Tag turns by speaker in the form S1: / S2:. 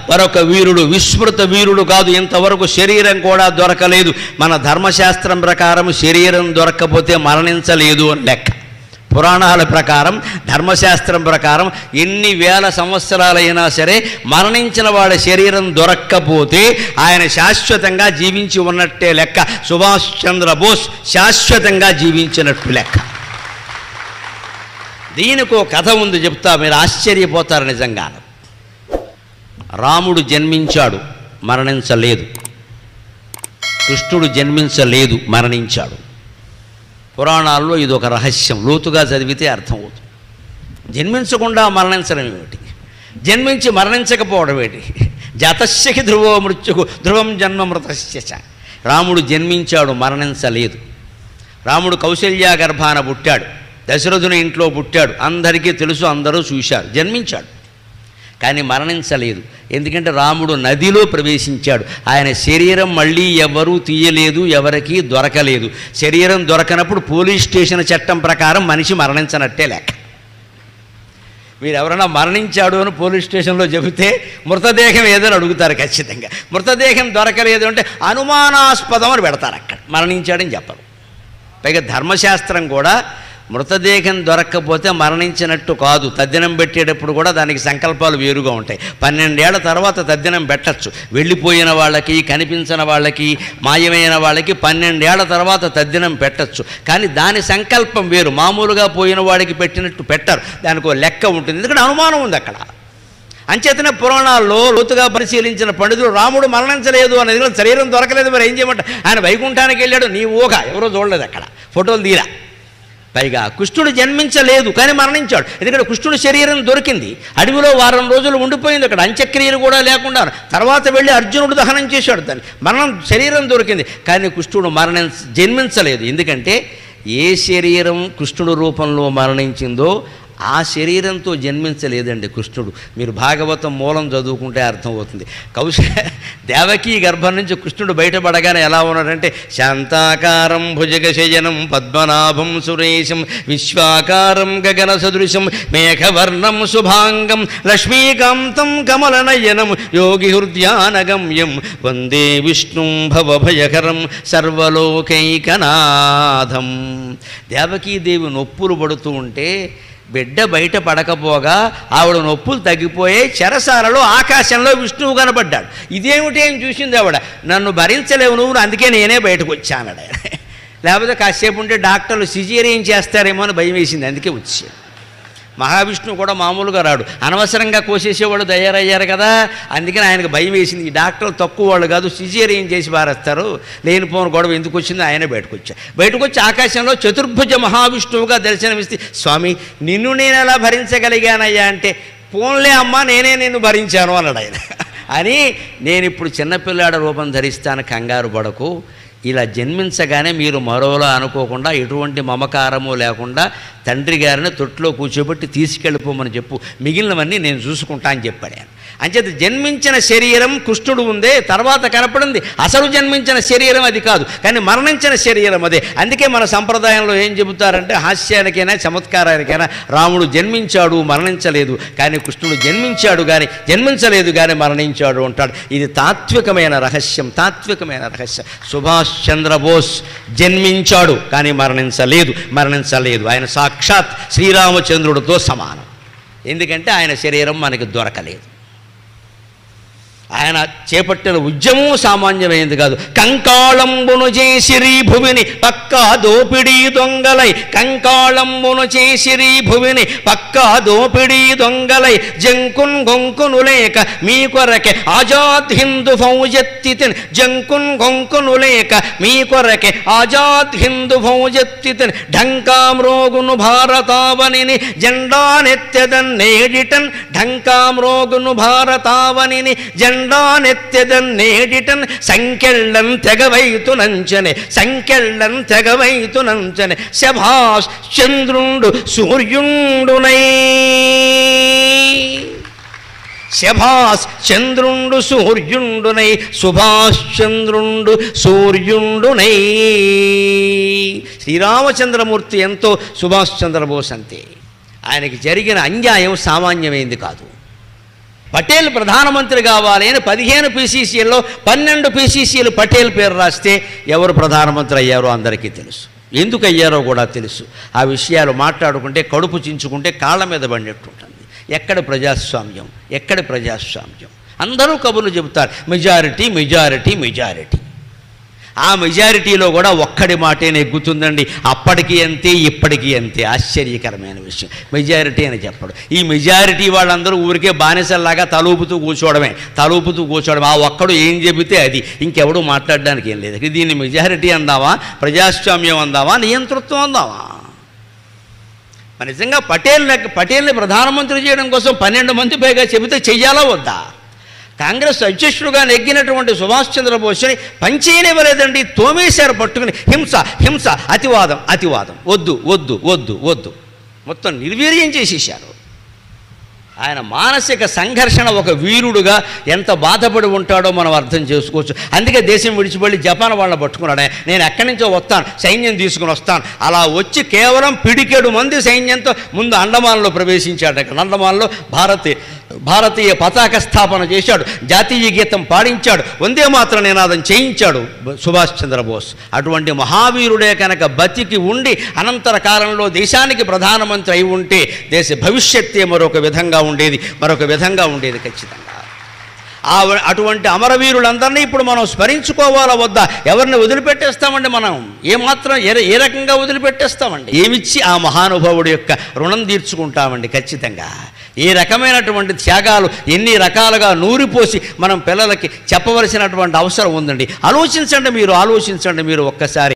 S1: మరొక వీరుడు, విస్మృత వీరుడు కాదు. ఇంతవరకు శరీరం కూడా దొరకలేదు. మన ధర్మశాస్త్రం ప్రకారం శరీరం దొరక్కపోతే మరణించలేదు అని లెక్క. పురాణాల ప్రకారం, ధర్మశాస్త్రం ప్రకారం ఎన్ని వేల సంవత్సరాలైనా సరే మరణించిన వాడి శరీరం దొరక్కపోతే ఆయన శాశ్వతంగా జీవించి ఉన్నట్టే లెక్క. సుభాష్ చంద్రబోస్ శాశ్వతంగా జీవించినట్టు లెక్క. దీనికో కథ ఉంది, చెప్తా, మీరు ఆశ్చర్యపోతారు నిజంగా. రాముడు జన్మించాడు, మరణించలేదు. కృష్ణుడు జన్మించలేదు, మరణించాడు. పురాణాల్లో ఇది ఒక రహస్యం, లోతుగా చదివితే అర్థమవుతుంది. జన్మించకుండా మరణించడం ఏమిటి, జన్మించి మరణించకపోవడం ఏమిటి? జాతస్యకి ధ్రువో మృత్యుకు ధ్రువం జన్మ మృతస్య చ. రాముడు జన్మించాడు, మరణించలేదు. రాముడు కౌశల్యా గర్భాన పుట్టాడు, దశరథుని ఇంట్లో పుట్టాడు, అందరికీ తెలుసు, అందరూ చూశారు. జన్మించాడు కానీ మరణించలేదు. ఎందుకంటే రాముడు నదిలో ప్రవేశించాడు. ఆయన శరీరం మళ్ళీ ఎవరూ తీయలేదు, ఎవరికీ దొరకలేదు. శరీరం దొరకనప్పుడు పోలీస్ స్టేషన్ చట్టం ప్రకారం మనిషి మరణించనట్టే లెక్క. మీరు ఎవరైనా మరణించాడు అని పోలీస్ స్టేషన్లో చెబితే మృతదేహం ఏదని అడుగుతారు ఖచ్చితంగా. మృతదేహం దొరకలేదు అంటే అనుమానాస్పదం అని పెడతారు, అక్కడ మరణించాడని చెప్పరు. పైగా ధర్మశాస్త్రం కూడా మృతదేహం దొరక్కపోతే మరణించినట్టు కాదు. తద్దినం పెట్టేటప్పుడు కూడా దానికి సంకల్పాలు వేరుగా ఉంటాయి. 12 ఏళ్ల తర్వాత తద్దినం పెట్టచ్చు. వెళ్ళిపోయిన వాళ్ళకి, కనిపించిన వాళ్ళకి, మాయమైన వాళ్ళకి 12 ఏళ్ల తర్వాత తద్దినం పెట్టచ్చు. కానీ దాని సంకల్పం వేరు. మామూలుగా పోయిన వాడికి పెట్టినట్టు పెట్టరు, దానికి ఒక లెక్క ఉంటుంది. ఎందుకంటే అనుమానం ఉంది అక్కడ. అంచేతనే పురాణాల్లో లోతుగా పరిశీలించిన పండితులు రాముడు మరణించలేదు అనేది, శరీరం దొరకలేదు, మరి ఏం చేయమంట, ఆయన వైకుంఠానికి వెళ్ళాడు, నీ ఊహ, ఎవరో చూడలేదు అక్కడ, ఫోటోలు తీరా. పైగా కృష్ణుడు జన్మించలేదు కానీ మరణించాడు. ఎందుకంటే కృష్ణుడి శరీరం దొరికింది, అడవిలో వారం రోజులు ఉండిపోయింది, అక్కడ అంత్యక్రియలు కూడా లేకుండా. తర్వాత వెళ్ళి అర్జునుడు దహనం చేశాడు దాన్ని. శరీరం దొరికింది కానీ కృష్ణుడు జన్మించలేదు. ఎందుకంటే ఏ శరీరం కృష్ణుడు రూపంలో మరణించిందో ఆ శరీరంతో జన్మించలేదండి కృష్ణుడు. మీరు భాగవతం మూలం చదువుకుంటే అర్థమవుతుంది. దేవకీ గర్భం నుంచి కృష్ణుడు బయటపడగానే ఎలా ఉన్నాడంటే, శాంతాకారం భుజగశయనం పద్మనాభం సురేశం విశ్వాకారం గగన సదృశం మేఘవర్ణం శుభాంగం లక్ష్మీకాంతం కమలనయనం యోగి హృద్యానగమ్యం వందే విష్ణుం భవభయకరం సర్వలోకైకనాథం. దేవకీదేవి నొప్పులు పడుతూ ఉంటే బిడ్డ బయట పడకపోగా ఆవిడ నొప్పులు తగ్గిపోయాయి. చెరసాలలో ఆకాశంలో విష్ణువు కనబడ్డాడు. ఇదేమిటి ఏం చూసింది ఆవిడ, నన్ను భరించలేవు నువ్వు, అందుకే నేనే బయటకు వచ్చానడ. లేకపోతే కాసేపు ఉంటే డాక్టర్లు సిజేరియన్ చేస్తారేమో అని భయం వేసింది, అందుకే వచ్చాడు. మహావిష్ణువు కూడా మామూలుగా రాడు, అనవసరంగా కోసేసేవాళ్ళు తయారయ్యారు కదా, అందుకని ఆయనకు భయం వేసింది. ఈ డాక్టర్లు తక్కువ వాళ్ళు కాదు, సిజేరియన్ చేసి పారేస్తారు, లేనిపోని గొడవ ఎందుకు వచ్చిందో ఆయనే బయటకు వచ్చాడు. బయటకు వచ్చి ఆకాశంలో చతుర్భుజ మహావిష్ణువుగా దర్శనమిస్తే, స్వామి నిన్ను నేను ఎలా భరించగలిగానయ్యా అంటే, పోన్లే అమ్మా నేనే నిన్ను భరించాను అన్నాడు ఆయన. అని నేను ఇప్పుడు చిన్నపిల్లాడ రూపం ధరిస్తాను, కంగారు పడకు, ఇలా జన్మించగానే మీరు మరోలా అనుకోకుండా ఎటువంటి మమకారము లేకుండా తండ్రి గారిని తొట్టులో కూర్చోబెట్టి తీసుకెళ్ళిపోమని చెప్పు, మిగిలినవన్నీ నేను చూసుకుంటా అని చెప్పాడు ఆయన. అంచేత జన్మించిన శరీరం కృష్ణుడు ఉందే, తర్వాత కనపడింది అసలు జన్మించిన శరీరం అది కాదు, కానీ మరణించిన శరీరం అదే. అందుకే మన సంప్రదాయంలో ఏం చెబుతారంటే, హాస్యానికైనా చమత్కారానికైనా రాముడు జన్మించాడు మరణించలేదు, కానీ కృష్ణుడు జన్మించాడు కానీ జన్మించలేదు కానీ మరణించాడు అంటాడు. ఇది తాత్వికమైన రహస్యం, తాత్వికమైన రహస్యం. సుభాష్ చంద్రబోస్ జన్మించాడు కానీ మరణించలేదు. ఆయన సాక్షాత్ శ్రీరామచంద్రుడితో సమానం. ఎందుకంటే ఆయన శరీరం మనకి దొరకలేదు. ఆయన చేపట్టిన ఉద్యమం సామాన్యమైనది కాదు. కంకాళంబును చేసిరి భువిని పక్కా దోపిడీ దొంగలై, కంకాళంబును చేసిరి భువిని పక్కా దోపిడీ దొంగలై, జంకున్ గొంకును లేక మీ కొరకే ఆజాద్ హిందూ ఫౌజెత్తితిన్, జంకున్ గొంకును లేక మీ కొరకే ఆజాద్ హిందూ ఫౌజెత్తితిన్, ఢంకామ్రోగును భారతావనిని జెండానెత్తెదన్నేడిటన్, ఢంకామ్రోగును భారతావనిని జెండానెత్తెదన్నేడిటన్, సంకెళ్ళం తెగవైతునంచనే శభాష్ చంద్రుండు సూర్యుండునై, శభాష్ చంద్రుండు సూర్యుండునై, సుభాష్ చంద్రుండు సూర్యుండునై. శ్రీరామచంద్రమూర్తి ఎంతో సుభాష్ చంద్రబోస్ అంతే. ఆయనకి జరిగిన అన్యాయం సామాన్యమైంది కాదు. పటేల్ ప్రధానమంత్రి కావాలి అని 15 PCCల్లో 12 PCCలు పటేల్ పేరు రాస్తే ఎవరు ప్రధానమంత్రి అయ్యారో అందరికీ తెలుసు, ఎందుకు అయ్యారో కూడా తెలుసు. ఆ విషయాలు మాట్లాడుకుంటే కడుపు చించుకుంటే కాళ్ళ మీద పడినట్టుంటుంది. ఎక్కడ ప్రజాస్వామ్యం, ఎక్కడ ప్రజాస్వామ్యం? అందరూ కబుర్లు చెబుతారు, మెజారిటీ మెజారిటీ మెజారిటీ. ఆ మెజారిటీలో కూడా ఒక్కడి మాటే నెగ్గుతుందండి. అప్పటికి అంతే, ఇప్పటికీ అంతే. ఆశ్చర్యకరమైన విషయం. మెజారిటీ అని చెప్పడు. ఈ మెజారిటీ వాళ్ళందరూ ఊరికే బానిసల్లాగా తలూపుతూ కూర్చోవడమే. ఆ ఒక్కడు ఏం చెబితే అది, ఇంకెవడూ మాట్లాడడానికి ఏం లేదు. దీన్ని మెజారిటీ అందావా, ప్రజాస్వామ్యం అందావా, నియంతృత్వం అందావా? నిజంగా పటేల్ని ప్రధానమంత్రి చేయడం కోసం 12 మంది పైగా చెబితే చెయ్యాలా వద్దా? కాంగ్రెస్ అధ్యక్షుడుగా నెగ్గినటువంటి సుభాష్ చంద్రబోస్ని పనిచేయనివ్వలేదండి. తోమేశారు పట్టుకుని. హింస హింస, అతివాదం అతివాదం, వద్దు వద్దు వద్దు వద్దు, మొత్తం నిర్వీర్యం చేసేశారు. ఆయన మానసిక సంఘర్షణ, ఒక వీరుడుగా ఎంత బాధపడి ఉంటాడో మనం అర్థం చేసుకోవచ్చు. అందుకే దేశం విడిచిపెళ్ళి జపాన్ వాళ్ళని పట్టుకున్నాడు. నేను ఎక్కడి నుంచో వస్తాను, సైన్యం తీసుకుని వస్తాను. అలా వచ్చి కేవలం పిడికెడు మంది సైన్యంతో ముందు అండమాన్లో ప్రవేశించాడు. అక్కడ అండమాన్లో భారతీయ పతాక స్థాపన చేశాడు, జాతీయ గీతం పాడించాడు, వందే మాత్రం నినాదం చేయించాడు సుభాష్ చంద్రబోస్. అటువంటి మహావీరుడే కనుక బతికి ఉండి అనంతర కాలంలో దేశానికి ప్రధానమంత్రి అయి ఉంటే దేశ భవిష్యత్తే మరొక విధంగా ఉండేది ఖచ్చితంగా. అటువంటి అమరవీరులందరినీ ఇప్పుడు మనం స్మరించుకోవాలా వద్దా? ఎవరిని వదిలిపెట్టేస్తామండి మనం? ఏమాత్రం ఏ రకంగా వదిలిపెట్టేస్తామండి? ఏమిచ్చి ఆ మహానుభావుడి యొక్క రుణం తీర్చుకుంటామండి ఖచ్చితంగా. ఏ రకమైనటువంటి త్యాగాలు ఎన్ని రకాలుగా నూరిపోసి మనం పిల్లలకి చెప్పవలసినటువంటి అవసరం ఉందండి. ఆలోచించండి మీరు ఒక్కసారి.